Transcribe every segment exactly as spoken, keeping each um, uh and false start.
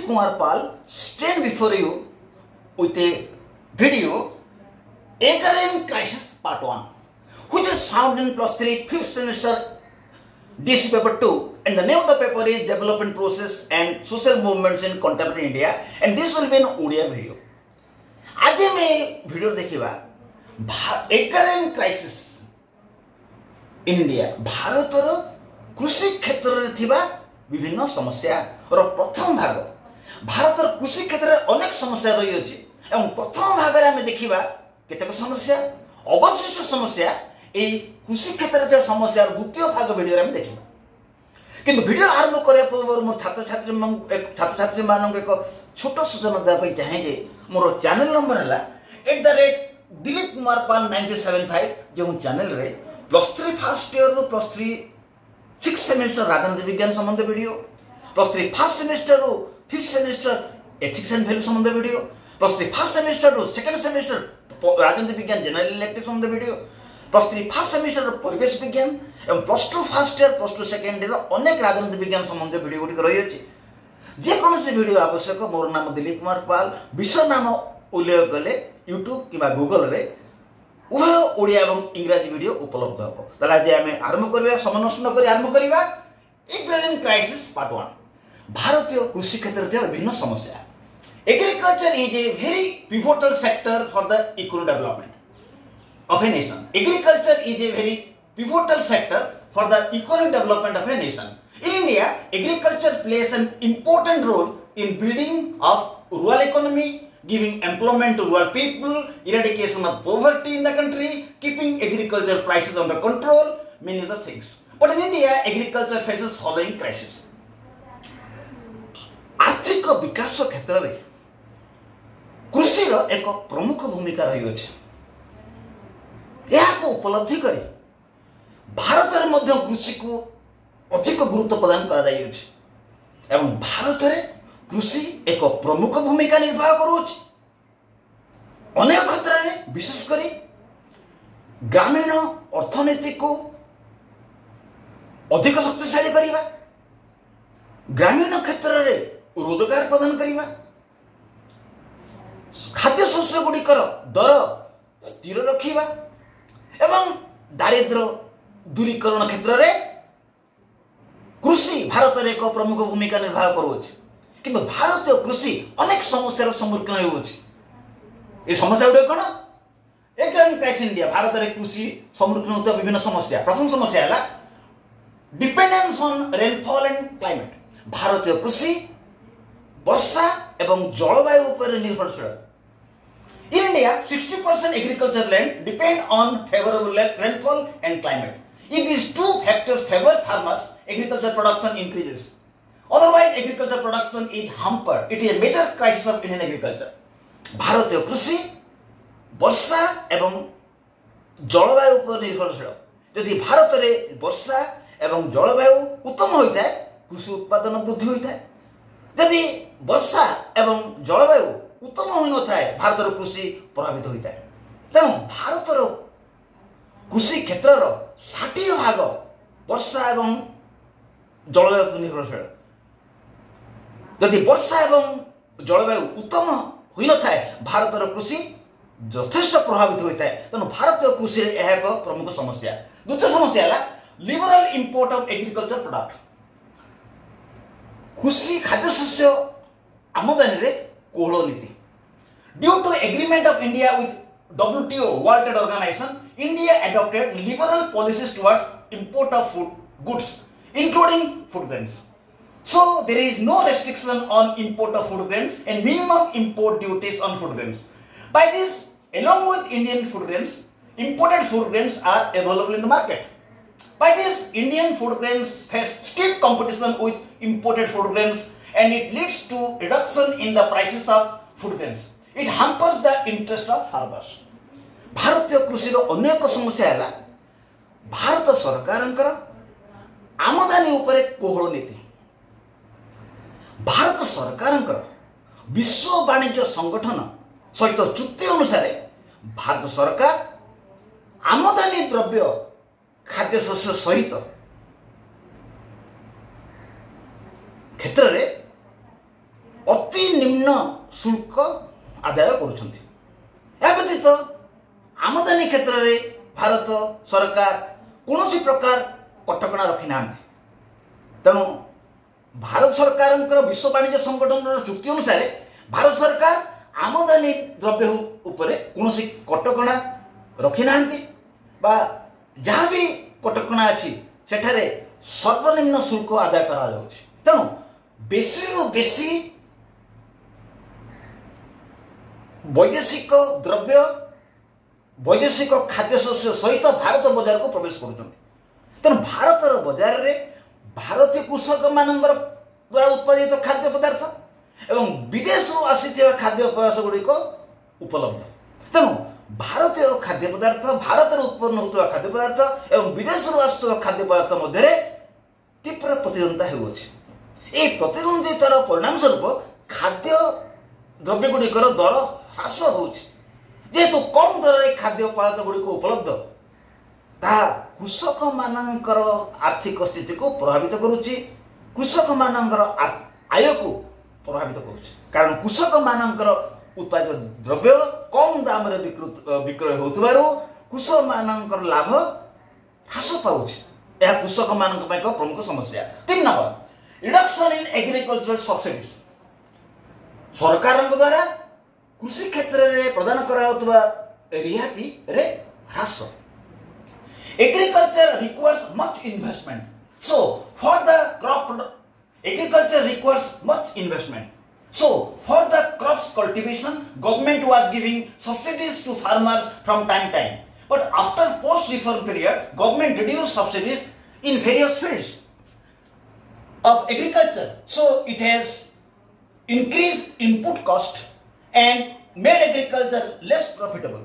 Kumar Pal stand before you with a video Agrarian Crisis Part one, which is found in plus three fifth semester D C paper two, and the name of the paper is Development Process and Social Movements in Contemporary India, and this will be an Odia video. आज मैं video देखिबा Agrarian Crisis in India, भारतर कृषि क्षेत्र रे थिबा विभिन्न समस्या और प्रथम भाग भारतर कृषि क्षेत्र रे अनेक समस्या रही अछि एवं प्रथम भाग रे हम देखिबा केतेक समस्या अवशिष्ट समस्या ए कृषि क्षेत्र रे समस्या द्वितीय भाग वीडियो रे हम देखिबा। किंतु वीडियो आरंभ करे पूर्व मोर छात्र छात्री एक छात्र छात्री मानक एक छोट सूचना देबा पई चाहे जे मोर चैनल नंबर हला at the rate Dilip Kumar Pal nine seven five जो चैनल रे प्लस थ्री फर्स्ट ईयर रो प्लस थ्री सिक्स सेमेस्टर राजनीति विज्ञान संबंध video, plus three first semester रो fifth semester ethics and value संबंध video, plus three first semester रो सेकंड सेमेस्टर राजनीति विज्ञान जनरल इलेक्टिव संबंध video, plus three first semester रो परिवेश विज्ञान एवं plus two first year plus two second year अनेक राजनीति विज्ञान संबंध वीडियो गुडी रही अछि। जे कोनोसी वीडियो आवश्यक मोर नाम दिलीप कुमार पाल विषय नाम उल्लेख कले यूट्यूब किबा गूगल रे उभय ओडिया एवं इंग्रजी वीडियो उपलब्ध हो। तला जे हमें आरंभ करबा समय नष्ट न करी आरंभ करबा एग्रीकल्चर क्राइसिस पार्ट वन, भारतीय कृषि क्षेत्र रे विभिन्न समस्या। Agriculture is a very pivotal sector for the economic development of a nation. Agriculture is a very pivotal sector for the economic development of a nation. In India, agriculture plays an important role in building of rural economy, giving employment to rural people, eradication of poverty in the country, keeping agriculture prices under control, many other things. But in India, agriculture faces following crises. आर्थिक विकास क्षेत्र में कृषि रो एक प्रमुख भूमिका रही अछि। यह को उपलब्धि करी भारत रे मध्य कृषि को अधिक गुरुत्व प्रदान करा जाय अछि एवं भारत रे कृषि एक प्रमुख भूमिका निर्वाह करूछि। अनेक क्षेत्र में विशेष करी ग्रामीण अर्थनीति को अधिक शक्तिशाली करिबा, ग्रामीण क्षेत्र रे रोजगार प्रदान करिबा, खाद्य शस्य गुड़िकर दर स्थिर रखिबा एवं दारिद्र्य दूरीकरण क्षेत्र रे कृषि भारत रे एक प्रमुख भूमिका निर्वाह करूछि। किंतु भारतीय कृषि अनेक समस्यार सम्मुखीन होउछि। ए समस्या गुड कोन एग्रीकल्चर क्राइसिस इंडिया भारत रे कृषि सम्मुखीन होता विभिन्न समस्या। प्रथम समस्या है dependence on rainfall and climate. भारतीय कृषि वर्षा एवं जलवायु पर निर्भरशील। In India sixty percent agriculture land depend on favourable rainfall and climate. If these two factors favor farmers, agriculture production increases. Otherwise, agriculture production is hampered. It is a major crisis of Indian agriculture. भारतीय कृषि वर्षा एवं जलवायु पर निर्भरशील। यदि भारत रे वर्षा एवं जलवायु उत्तम होता है कृषि उत्पादन वृद्धि होता है। यदि वर्षा एवं जलवायु उत्तम होई न थाए भारत कृषि प्रभावित होता है। तेणु भारत कृषि क्षेत्र षाठी भाग वर्षा एवं जलवायु निर्भरशील। यदि वर्षा एवं जलवायु उत्तम होई न थाए भारत कृषि यथेष्ट प्रभावित होता है। तेणु भारतीय कृषि यह एक प्रमुख समस्या। द्वितीय समस्या है liberal import of agriculture product. कृषि खाद्य शस्य आमदानी रे कोहଳ नीति। Due to agreement of India with W T O World Trade Organization, India adopted liberal policies towards import of food goods, including food grains. So there is no restriction on import of food grains and minimum import duties on food grains. By this, along with Indian food grains, imported food grains are available in the market. By this, Indian food grains face stiff competition with imported food grains, and it leads to reduction in the prices of food grains. It hampers the interest of farmers. भारतीय कृषि रो अनेक समस्या है भारत सरकारंकर आमदानी उपरे कोहଳ नीति। भारत सरकारंकर विश्व वाणिज्य संगठन सहित चुक्ति अनुसार भारत सरकार आमदानी द्रव्य खाद्य शस्य सहित क्षेत्र रे ସର୍ବନିମ୍ନ शुल्क आदाय करुछंती। या व्यतीत आमदानी क्षेत्र में भारत सरकार कौन प्रकार कटकणा रखी ना। तेणु भारत सरकार विश्व वाणिज्य संगठन चुक्ति अनुसार भारत सरकार आमदानी द्रव्य उपरे कौन कटकणा रखी ना। जहाँ भी कटकणा अच्छी सेठारे सर्वनिम्न शुल्क आदाय करा जाउछि। तेणु बेसी रु बेसी वैदेशिक द्रव्य वैदेशिक खाद्य शस्य सहित भारत बाजार को प्रवेश करुछंती। तेणु भारतर बाजार रे भारतीय कृषक मानकर द्वारा उत्पादित खाद्य पदार्थ एवं विदेश आसी खाद्य पदार्थ गुड़िक उपलब्ध। तेणु भारतीय खाद्य पदार्थ भारत उत्पन्न होता खाद्य पदार्थ एवं विदेश आसुवा खाद्य पदार्थ मध्य तीव्र प्रतिद्वंदिता होउछि। ए प्रतिद्वंदितार परिणाम स्वरूप खाद्य द्रव्य गुड़िकर दर ह्रास होउछि। जेहेतु कम दर में खाद्य पदार्थ गुड़िक उपलब्ध ताहा कृषक मानकर आर्थिक स्थिति को प्रभावित करुछि। कृषक मानकर आय को प्रभावित करुछि। कारण कृषक मानकर उत्पादित द्रव्य कम दाम रे विक्रय होतबारु कृषक मानकर लाभ ह्रास पाउछि। यह कृषक मानक ପାଇଁ ଏକ प्रमुख समस्या। तीन number reduction in agriculture subsidies. सरकार द्वारा कृषि क्षेत्र में प्रदान कराउतबा रियायती रे ह्रास। Agriculture requires much investment. So for the crop agriculture requires much investment. So for the crops cultivation, government was giving subsidies to farmers from time to time. But after post-reform period, government reduced subsidies in various fields of agriculture. So it has increased input cost and made agriculture less profitable.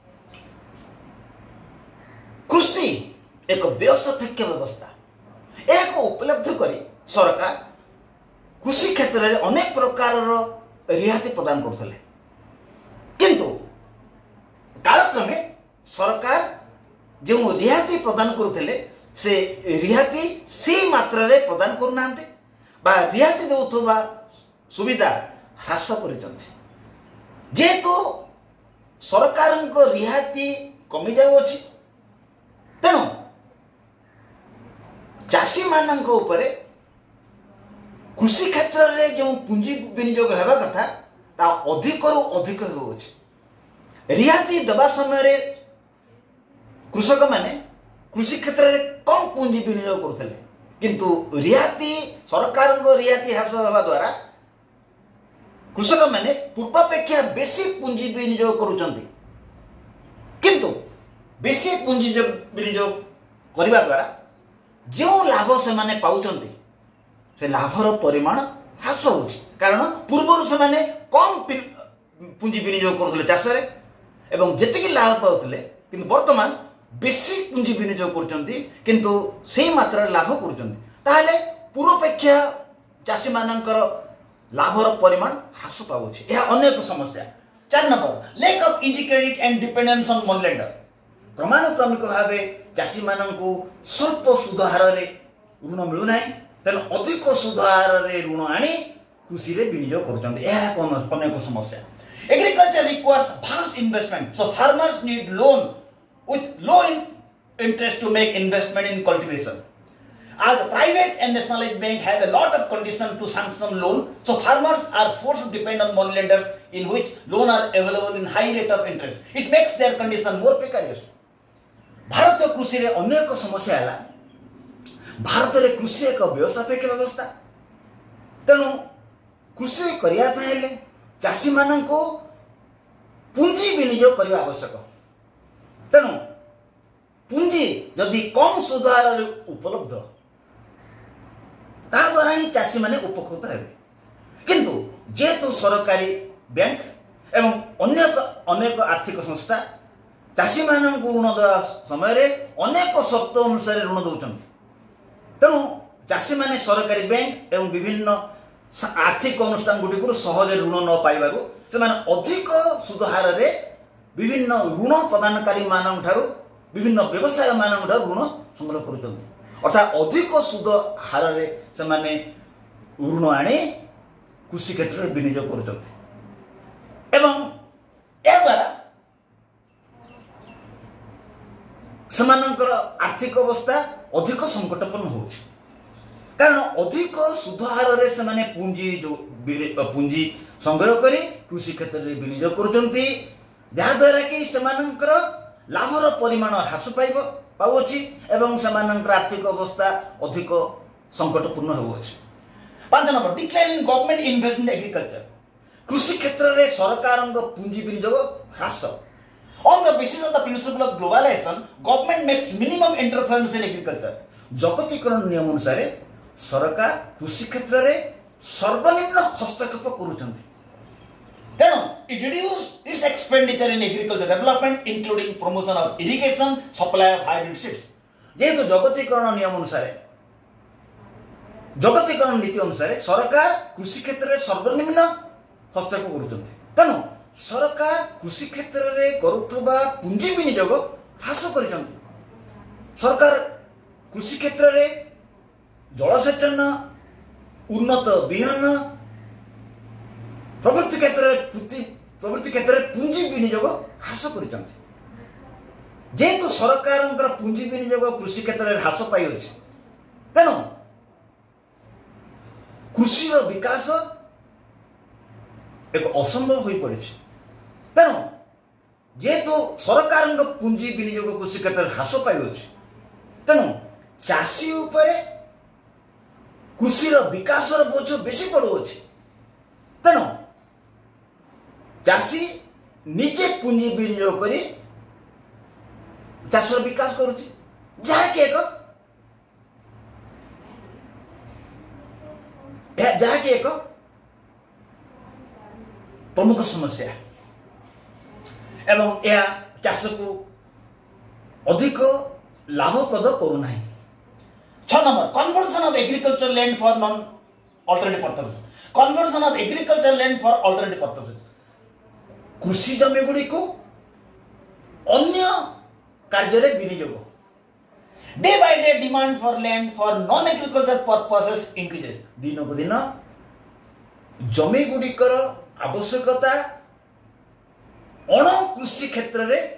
कृषि एक व्यवसायिक व्यवस्था एक उपलब्ध करी सरकार कृषि क्षेत्र में अनेक प्रकार रियायती प्रदान करते। किंतु कालक्रमे सरकार जो रियायती प्रदान करते से रियायती सी मात्रा रे प्रदान करना बा रियायती देउथबा सुविधा ह्रास करिसंती। जेहेतु सरकार को रियायती कमी जाउछि तेणु चाषी मानक उपरे कृषि क्षेत्र में जो पुंजी विनियोग होगा कथा ता अधिक रु अधिक होउछि। रियायती दबा समय रे कृषक माने कृषि क्षेत्र में कम पुंजी विनियोग करथले। किंतु रियायती सरकार को रियायती ह्रास होगा द्वारा कृषक माने पूर्वापेक्षा बेसी पुंजी विनियोग करूछंती। किंतु बेसी पुंजी विनियोग करबा द्वारा जो लाभ से माने पाउछंती से लाभर परिमाण ह्रास होउछि। कारण पूर्व से माने कम पुंजी विनियोग करथले चाष रे एवं जेतिकी लाभ पाउथले किंतु वर्तमान बेसी पुंजी विनियोग करछंती किंतु सेही मात्रा लाभ करछंती। ताहले पूर्वापेक्षा चाषी मानकर लाभर परिमाण ह्रास पाउछि। यह अनेक समस्या। चार number lack of easy credit and dependence on money lender. क्रमानुक्रमिक भाव चाषी मानकु स्वल्प सुध हार रे ऋण मिलु नाही तेणु अधिक सुध हार रे ऋण आनी कृषि रे विनियोग करछंती। यह अनेक समस्या। Agriculture requires vast investment. So farmers need loan with low interest to make investment in cultivation. As private and nationalized banks have a lot of conditions to sanction loan, so farmers are forced to depend on money lenders in which loans are available in high rate of interest. It makes their condition more precarious. भारतीय कृषि रे अनेक समस्या है। भारत रे कृषि एक व्यवसायिक व्यवस्था तेणु कृषि करिया पहिले चाषी माननको पुंजी विनियोग करबा आवश्यक। तेणु पुंजी यदि कम सुध हार उपलब्ध ता द्वारा ही चाषी माने उपकृत हेबे। किंतु जेहेतु सरकारी बैंक एवं अनेक अनेक आर्थिक संस्था चाषी माननको ऋण देवा समय रे अनेक शर्त अनुसार ऋण दउछन्ति तेणु चाषी माने सरकारी बैंक एवं विभिन्न आर्थिक अनुष्ठान गुडी सहज ऋण न पाइबारु से माने अधिक सुध हार रे विभिन्न ऋण प्रदानकारी मानन ठारू विभिन्न व्यवसाय मानन ठारू ऋण संग्रह करूछन्ति। अर्थात अधिक सुध हार रे से माने ऋण आने कृषि क्षेत्र में विनियोग करछन्ति एवं या द्वारा सेमानंकर आर्थिक अवस्था अधिक संकटपूर्ण होछि कारण अधिक सुध हार रे सेमाने पुंजी जो पुंजी संग्रह करी कृषि क्षेत्र में विनियोग करछन्ति जहा द्वारा कि सेमानंकर लाभर परिमाण ह्रास पाइब पाउछि एवं सेमानंकर आर्थिक अवस्था अधिक संकटपूर्ण होउछि। पांच number decline in government investment agriculture कृषि क्षेत्र में सरकारंग पुंजी विनियोग ह्रास On the basis of the principle of globalization, government makes minimum interference in agriculture. जगतीकरण नियम अनुसार सरकार कृषि क्षेत्र में सर्वनिम्न हस्तक्षेप करुछन्ति तेणु it reduces its expenditure in agriculture development including promotion of irrigation, supply of hybrid seeds. जेहेतु जगतीकरण नियम अनुसार जगतीकरण नीति अनुसार सरकार कृषि क्षेत्र में सर्वनिम्न हस्तक्षेप करुछन्ति तेणु सरकार कृषि क्षेत्र में करुवा पुंजी विनियोग ह्रास करिसंति सरकार कृषि क्षेत्र में जलसेचन उन्नत बिहन प्रवृत्ति क्षेत्र प्रवृत्ति क्षेत्र में पुंजी विनियोग ह्रास करिसंति जेहेतु सरकार पुंजी विनियोग कृषि क्षेत्र में ह्रास पाई तेणु कृषि विकास एक असंभव हो पड़ी तेणु जेहेतु सरकार पुंजी विनियोग कृषि क्षेत्र में ह्रास पाई तेणु चाषी उपरे कृषि विकास बोझ बेसी पड़ुछि तेणु चाषी निजे पुंजी विनियोग करी चाषर विकास करुछि जहाँकि एक जहाँकि एक प्रमुख समस्या एवं यह चाष को अधिक लाभप्रद करूना। छह number conversion of agriculture land for non alternative purposes conversion of agriculture land for alternative purposes कृषि जमी गुड़ी को अन्य कार्य रे विनियोग day by day demand for land for non agriculture purposes increases दिन को दिन जमी गुड़िकर आवश्यकता अण कृषि क्षेत्र में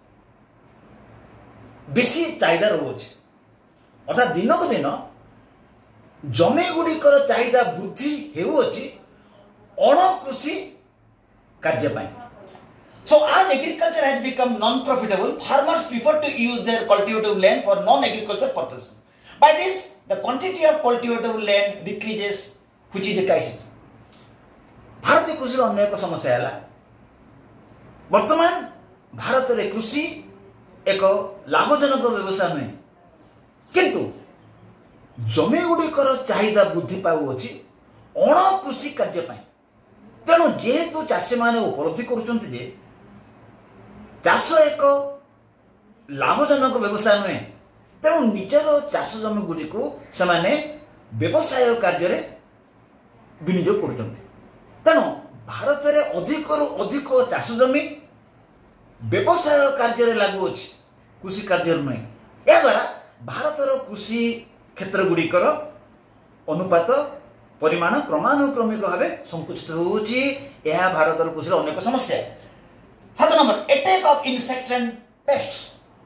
बेसी चाहिदा रोचे अर्थात दिन को दिन जमी गुड़िकर चाहिदा वृद्धि हेउछि अण कृषि कार्य पाई। So as agriculture has become non-profitable, farmers prefer to use their cultivative land for non-agriculture purposes. By this, the quantity of cultivative land decreases, which is a crisis. भारतीय कृषि अन्य एक समस्या है वर्तमान भारत रे कृषि एक लाभजनक व्यवसाय नहीं किंतु जमी गुड़िकर चाहिदा वृद्धि पाउछि अण कृषि कार्य पाई तेणु जेहेतु चाषी माने उपलब्धि करुचंती जे चाष एक लाभजनक व्यवसाय नुहे तेणु निजर चाष जमी गुड़ी को सेमाने व्यवसाय कार्य रे विनियोग करुचंती तेणु भारत में अधिक रु अधिक चाष जमी व्यवसाय कार्य रे लागू अछि कृषि कार्य नुहे या द्वारा भारतर कृषि क्षेत्र गुड़िकर अनुपात परिमाण क्रमानुक्रमिक भाव संकुचित होउछि यह भारतर कृषि अनेक समस्या। सात number attack of insect and pests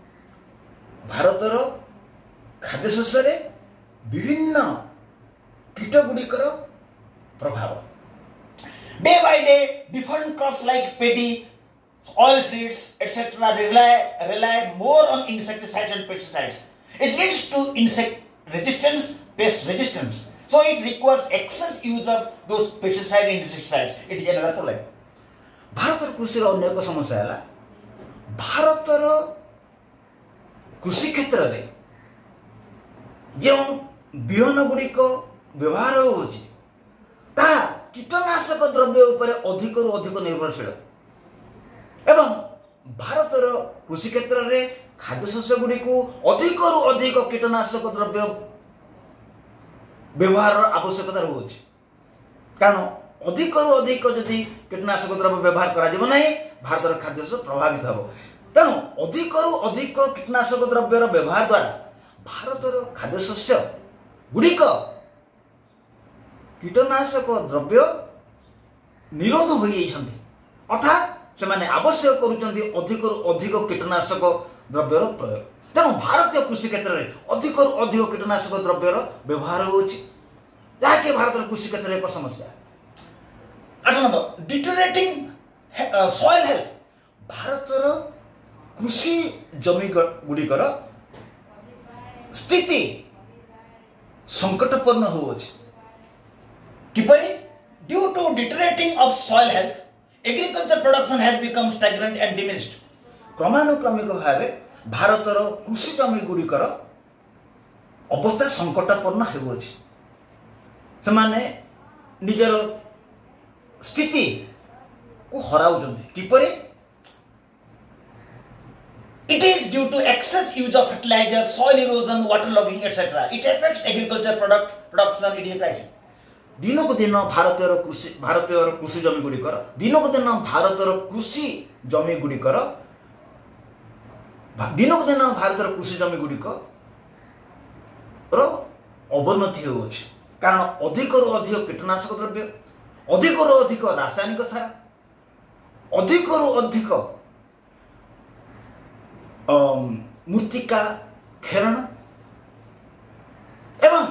भारतर खाद्य शस्य रे विभिन्न कीट गुड़िकर प्रभाव day by day different crops like paddy oil seeds etc rely rely more on insecticides and pesticides. It leads to insect resistance, pest resistance. So it requires excess use of those pesticides and insecticides. It is another problem. भारतर कृषि अन्य एक समस्या है भारतर कृषि क्षेत्र में जो बिहन गुड़िक व्यवहार होछि ता कीटनाशक द्रव्य उपर अधिक रु अधिक निर्भरशील एवं भारतर कृषि क्षेत्र में खाद्य शस्य गुड़ी को अधिक रु अधिक कीटनाशक द्रव्य व्यवहार आवश्यकता रोचे कारण अधिक रु अधिक जदि कीटनाशक द्रव्य व्यवहार करा नहीं भारतर खाद्य शस्य प्रभावित हो तेणु अधिक रु अधिक कीटनाशक द्रव्यर व्यवहार द्वारा भारतर खाद्य शस्य गुड़िक कीटनाशक द्रव्य निरोध हो जाइछन्ति अर्थात से माने आवश्यक करूछन्ति अधिक अधिक कीटनाशक द्रव्यर प्रयोग तेणु भारतीय कृषि क्षेत्र में अधिक अधिक कीटनाशक द्रव्यर व्यवहार होछि जाके भारतीय कृषि क्षेत्र में एक समस्या आठ नंबर डिटोरेटिंग सॉइल हेल्थ भारतर कृषि जमी गुड़िकर स्थिति संकटपूर्ण होछि किपरि due to deteriorating of soil health agriculture production has become stagnant and diminished क्रमानुक्रमिक भाव भारतर कृषि जमी गुड़िकर अवस्था संकटपूर्ण होछि से माने निजर स्थिति को हराउछन्ति किपरि It is due to excess use of fertilizer, soil erosion, water logging, et cetera. It affects agriculture product production. It is crisis. दिन को दिन भारतीय कृषि भारतीय कृषि जमी गुड़िकर दिन को दिन भारतीय कृषि जमी गुड़िकर दिन को दिन भारतीय कृषि जमी गुड़िक अवनति होउछि कारण अधिक रु अधिक कीटनाशक द्रव्य अधिक रु अधिक रासायनिक सार अधिक रु अधिक मूर्तिका खेरण एवं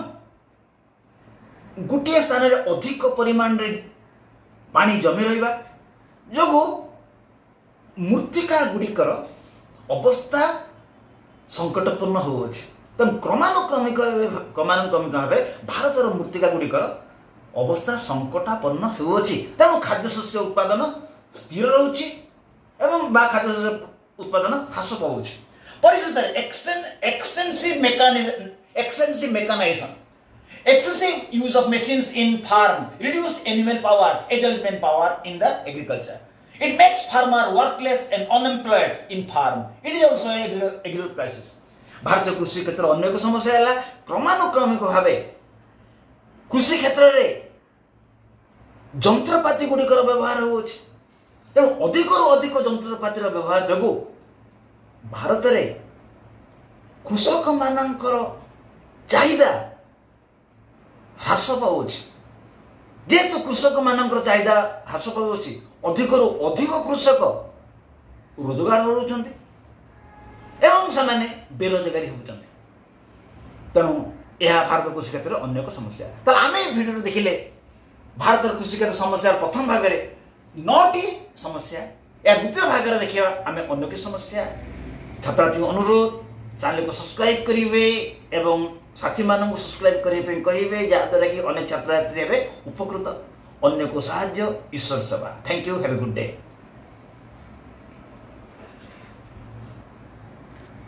गोटे स्थान में अधिक परिमाण रे पानी जमी रहिबा जो मूर्तिका गुड़िकर अवस्था संकटपूर्ण होउछि तेणु क्रमानुक्रमिक क्रमानुक्रमिक भाव भारतर मूर्तिका गुड़िकर अवस्था संकटापन्न होउछि तेणु खाद्य शस्य उत्पादन स्थिर रहउछि एवं बा खाद्य शस्य उत्पादन ह्रास पाउछि परिशेष extensive mechanism extensive mechanisation excessive use of machines in farm reduced animal power as well as man power in the agriculture. It makes farmer workless and unemployed in farm. It is also a agricultural crisis. भारतीय कृषि क्षेत्र अन्य एक समस्या है क्रमानुक्रमिक भाव कृषि क्षेत्र रे जंत्रपाति गुड़िकर व्यवहार होउछि तेणु अधिक रु अधिक जंत्रपातिर व्यवहार जगु भारत रे कृषक मानकर चाहिदा ह्रास पाउछि जेहेतु कृषक मानकर चाहिदा ह्रास पाउछि अधिक रु अधिक कृषक रोजगार होउछन्ति एवं समाने बेरोजगारी होउछन्ति तेणु यह भारत कृषि क्षेत्र अन्य एक समस्या त आमे भिडियो देखिले भारत कृषि क्षेत्र समस्या प्रथम भाग रे नौटी समस्या या द्वितीय भाग रे देखिबा आमे अन्य की समस्या छात्रार्थी अनुरोध चैनल को सब्सक्राइब करिवे एवं साथी मानन को सब्सक्राइब करिवे कहिवे जा द्वारा कि अनेक छात्रार्थी हेबे उपकृत अन्य को सहाय्य ईश्वर सेवा thank you have a good day.